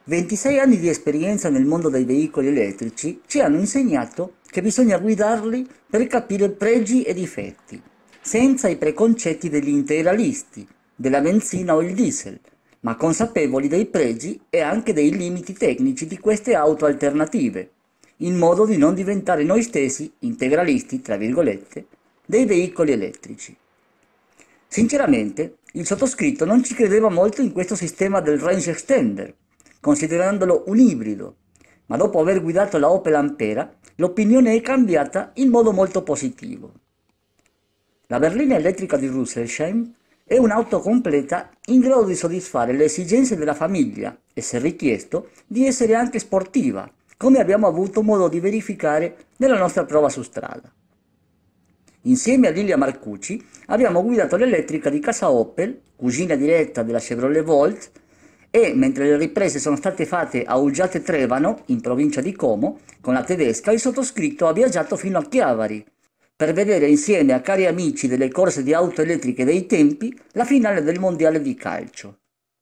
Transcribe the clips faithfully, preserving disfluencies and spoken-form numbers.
ventisei anni di esperienza nel mondo dei veicoli elettrici ci hanno insegnato che bisogna guidarli per capire pregi e difetti, senza i preconcetti degli integralisti, della benzina o il diesel, ma consapevoli dei pregi e anche dei limiti tecnici di queste auto alternative, in modo di non diventare noi stessi, integralisti, tra virgolette, dei veicoli elettrici. Sinceramente, il sottoscritto non ci credeva molto in questo sistema del range extender, considerandolo un ibrido, ma dopo aver guidato la Opel Ampera, l'opinione è cambiata in modo molto positivo. La berlina elettrica di Rüsselsheim è un'auto completa in grado di soddisfare le esigenze della famiglia e, se richiesto, di essere anche sportiva, come abbiamo avuto modo di verificare nella nostra prova su strada. Insieme a Lilia Marcucci abbiamo guidato l'elettrica di casa Opel, cugina diretta della Chevrolet Volt, e mentre le riprese sono state fatte a Uggiate Trevano, in provincia di Como, con la tedesca, il sottoscritto ha viaggiato fino a Chiavari per vedere insieme a cari amici delle corse di auto elettriche dei tempi la finale del mondiale di calcio.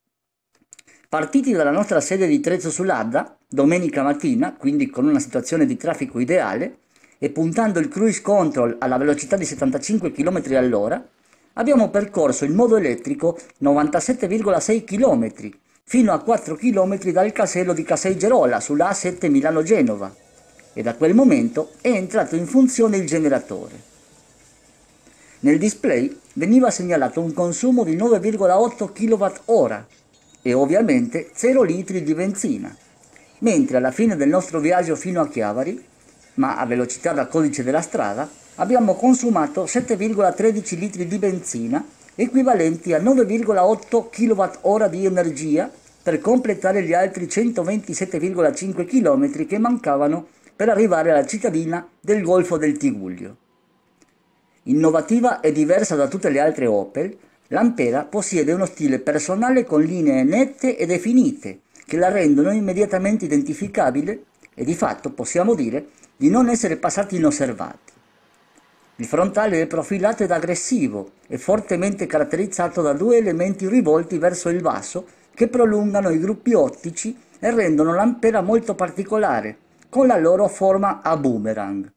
Partiti dalla nostra sede di Trezzo sull'Adda, domenica mattina, quindi con una situazione di traffico ideale, e puntando il cruise control alla velocità di settantacinque chilometri all'ora, abbiamo percorso in modo elettrico novantasette virgola sei chilometri, fino a quattro chilometri dal casello di Casei Gerola sulla A sette Milano-Genova, e da quel momento è entrato in funzione il generatore. Nel display veniva segnalato un consumo di nove virgola otto chilowatt ora e ovviamente zero litri di benzina, mentre alla fine del nostro viaggio fino a Chiavari, ma a velocità da codice della strada, abbiamo consumato sette virgola tredici litri di benzina, equivalenti a nove virgola otto chilowatt ora di energia, per completare gli altri centoventisette virgola cinque chilometri che mancavano per arrivare alla cittadina del Golfo del Tigullio. Innovativa e diversa da tutte le altre Opel, l'Ampera possiede uno stile personale con linee nette e definite, che la rendono immediatamente identificabile e di fatto possiamo dire di non essere passati inosservati. Il frontale è profilato ed aggressivo e fortemente caratterizzato da due elementi rivolti verso il basso che prolungano i gruppi ottici e rendono l'Ampera molto particolare, con la loro forma a boomerang.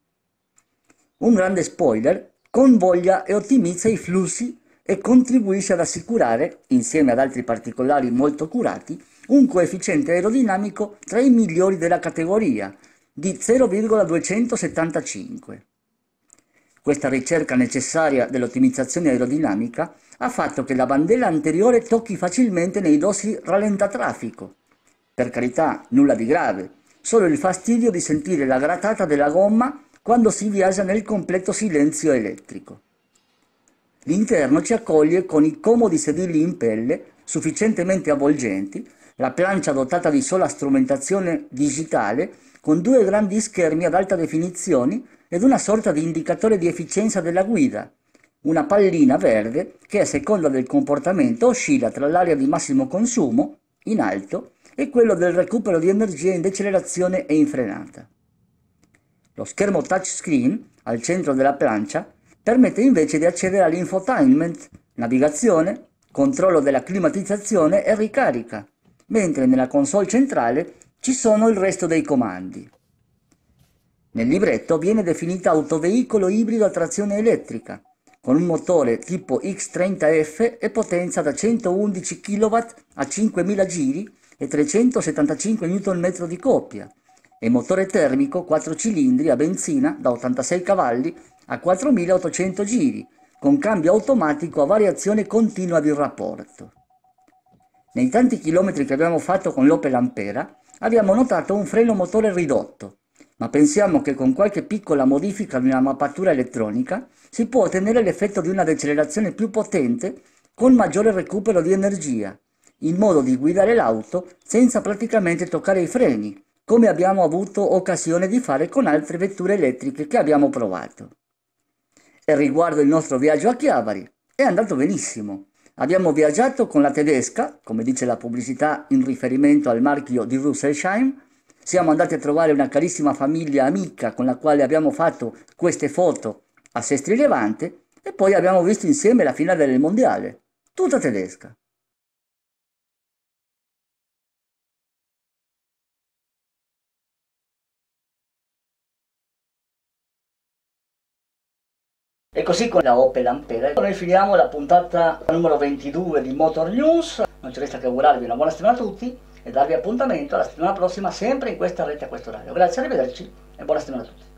Un grande spoiler convoglia e ottimizza i flussi e contribuisce ad assicurare, insieme ad altri particolari molto curati, un coefficiente aerodinamico tra i migliori della categoria, di zero virgola duecentosettantacinque. Questa ricerca necessaria dell'ottimizzazione aerodinamica ha fatto che la bandella anteriore tocchi facilmente nei dossi rallentatraffico. Per carità, nulla di grave, solo il fastidio di sentire la gratata della gomma quando si viaggia nel completo silenzio elettrico. L'interno ci accoglie con i comodi sedili in pelle, sufficientemente avvolgenti, la plancia dotata di sola strumentazione digitale, con due grandi schermi ad alta definizione ed una sorta di indicatore di efficienza della guida, una pallina verde che a seconda del comportamento oscilla tra l'area di massimo consumo, in alto, e quello del recupero di energia in decelerazione e in frenata. Lo schermo touchscreen, al centro della plancia, permette invece di accedere all'infotainment, navigazione, controllo della climatizzazione e ricarica, mentre nella console centrale ci sono il resto dei comandi. Nel libretto viene definita autoveicolo ibrido a trazione elettrica, con un motore tipo X trenta F e potenza da centoundici chilowatt a cinquemila giri e trecentosettantacinque newton metri di coppia, e motore termico quattro cilindri a benzina da ottantasei cavalli a quattromilaottocento giri, con cambio automatico a variazione continua di rapporto. Nei tanti chilometri che abbiamo fatto con l'Opel Ampera abbiamo notato un freno motore ridotto, ma pensiamo che con qualche piccola modifica nella mappatura elettronica si può ottenere l'effetto di una decelerazione più potente con maggiore recupero di energia, in modo di guidare l'auto senza praticamente toccare i freni, come abbiamo avuto occasione di fare con altre vetture elettriche che abbiamo provato. E riguardo il nostro viaggio a Chiavari, è andato benissimo. Abbiamo viaggiato con la tedesca, come dice la pubblicità in riferimento al marchio di Rüsselsheim, siamo andati a trovare una carissima famiglia amica con la quale abbiamo fatto queste foto a Sestri Levante e poi abbiamo visto insieme la finale del mondiale, tutta tedesca. E così con la Opel Ampera. Noi finiamo la puntata numero ventidue di Motor News. Non ci resta che augurarvi una buona settimana a tutti e darvi appuntamento alla settimana prossima sempre in questa rete a questo orario. Grazie, arrivederci e buona settimana a tutti.